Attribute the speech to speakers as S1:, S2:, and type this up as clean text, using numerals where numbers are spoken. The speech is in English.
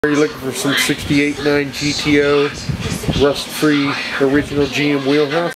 S1: Are you looking for some 68.9 GTO rust-free original GM wheelhouse?